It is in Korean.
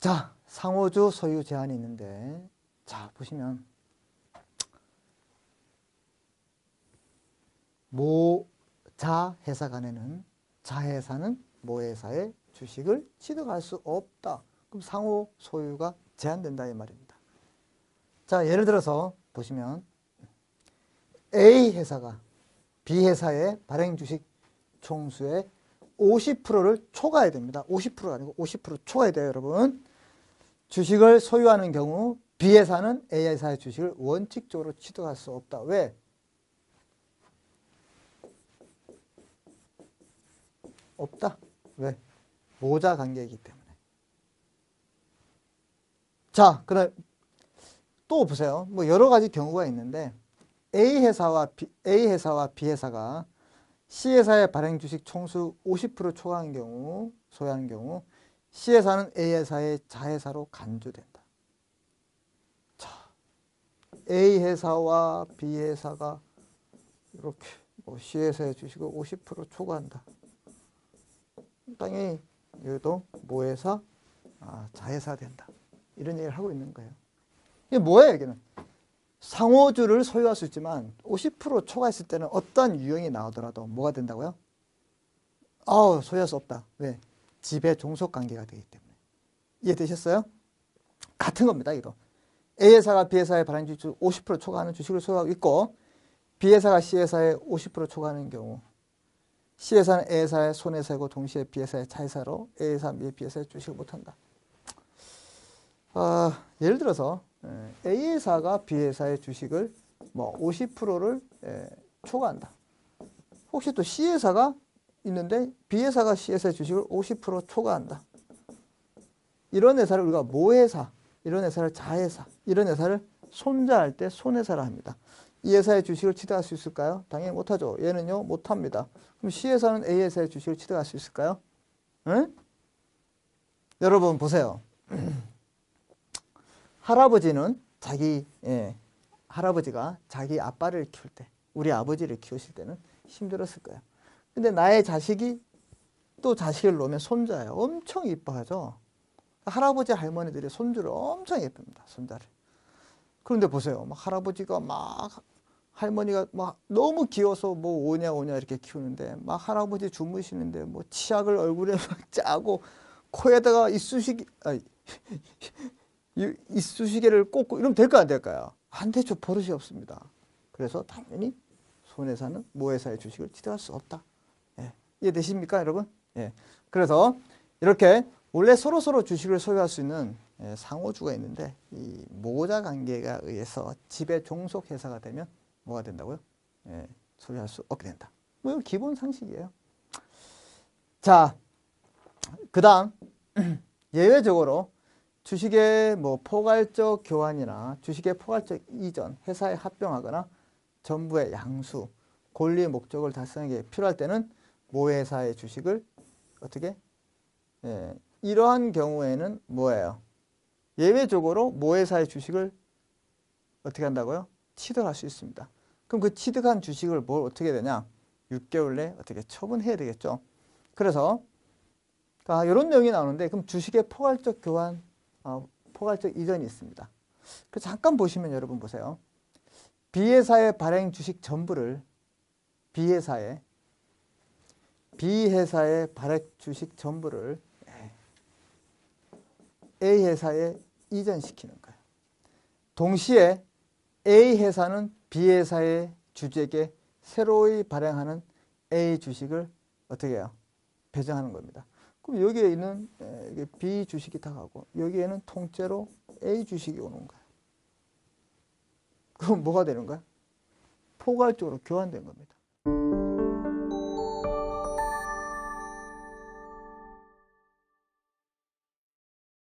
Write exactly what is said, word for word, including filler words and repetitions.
자, 상호주 소유 제한이 있는데, 자, 보시면, 모자 회사 간에는 자회사는 모회사의 주식을 취득할 수 없다. 그럼 상호 소유가 제한된다 이 말입니다. 자, 예를 들어서 보시면 A 회사가 B 회사의 발행 주식 총수의 오십 퍼센트를 초과해야 됩니다. 오십 퍼센트가 아니고 오십 퍼센트 초과해야 돼요, 여러분. 주식을 소유하는 경우 B 회사는 A 회사의 주식을 원칙적으로 취득할 수 없다. 왜? 없다. 왜? 모자 관계이기 때문에. 자, 그럼 또 보세요. 뭐 여러 가지 경우가 있는데 A 회사와 B, A 회사와 B 회사가 C 회사의 발행 주식 총수 오십 퍼센트 초과한 경우, 소유하는 경우 C 회사는 A 회사의 자회사로 간주된다. 자, A 회사와 B 회사가 이렇게 뭐 C 회사의 주식을 오십 퍼센트 초과한다. 당연히 여기도 모회사, 아, 자회사 된다. 이런 얘기를 하고 있는 거예요. 이게 뭐예요, 여기는? 상호주를 소유할 수 있지만 오십 퍼센트 초과했을 때는 어떤 유형이 나오더라도 뭐가 된다고요? 아우, 소유할 수 없다. 왜? 지배 종속 관계가 되기 때문에. 이해되셨어요? 같은 겁니다, 이거. A 회사가 B 회사의 발행 주식 오십 퍼센트 초과하는 주식을 소유하고 있고 B 회사가 C 회사의 오십 퍼센트 초과하는 경우 C 회사는 A 회사의 손해사고 동시에 B 회사의 자회사로 A 회사, B 회사의 주식을 못한다. 아, 예를 들어서 A 회사가 B 회사의 주식을 뭐 오십 퍼센트를 예, 초과한다. 혹시 또 C 회사가 있는데 B 회사가 C 회사의 주식을 오십 퍼센트 초과한다. 이런 회사를 우리가 모회사, 이런 회사를 자회사, 이런 회사를 손자할 때 손회사라 합니다. 이 회사의 주식을 취득할 수 있을까요? 당연히 못하죠. 얘는요, 못합니다. 그럼 C 회사는 A 회사의 주식을 취득할 수 있을까요? 응? 여러분 보세요. 할아버지는 자기, 예, 할아버지가 자기 아빠를 키울 때, 우리 아버지를 키우실 때는 힘들었을 거예요. 근데 나의 자식이 또 자식을 놓으면 손자예요. 엄청 이뻐하죠. 할아버지 할머니들이 손주를 엄청 예쁩니다. 손자를. 그런데 보세요. 막 할아버지가 막 할머니가 막 너무 귀여워서 뭐 오냐 오냐 이렇게 키우는데 막 할아버지 주무시는데 뭐 치약을 얼굴에 막 짜고 코에다가 이쑤시개 아, 이쑤시개를 꽂고 이러면 될까요 안 될까요? 안 되죠. 버릇이 없습니다. 그래서 당연히 손해사는 모회사의 주식을 취득할 수 없다. 예. 이해되십니까 여러분? 예. 그래서 이렇게 원래 서로서로 주식을 소유할 수 있는 예, 상호주가 있는데 이 모자 관계가 의해서 지배 종속 회사가 되면 뭐가 된다고요? 예, 소유할 수 없게 된다. 뭐 이건 기본 상식이에요. 자, 그 다음 예외적으로 주식의 뭐 포괄적 교환이나 주식의 포괄적 이전, 회사에 합병하거나 전부의 양수, 권리 목적을 달성하기 필요할 때는 모회사의 주식을 어떻게? 예, 이러한 경우에는 뭐예요? 예외적으로 모회사의 주식을 어떻게 한다고요? 취득할 수 있습니다. 그럼 그 취득한 주식을 뭘 어떻게 되냐? 육 개월 내에 어떻게 처분해야 되겠죠. 그래서 아, 이런 내용이 나오는데 그럼 주식의 포괄적 교환, 어, 포괄적 이전이 있습니다. 그래서 잠깐 보시면 여러분 보세요. B회사의 발행 주식 전부를 B회사의 B회사의 발행 주식 전부를 A회사에 이전시키는 거예요. 동시에 A회사는 B회사의 주주에게 새로이 발행하는 A 주식을 어떻게 해요? 배정하는 겁니다. 그럼 여기에 있는 B 주식이 다 가고 여기에는 통째로 A 주식이 오는 거예요. 그럼 뭐가 되는 거야? 포괄적으로 교환된 겁니다.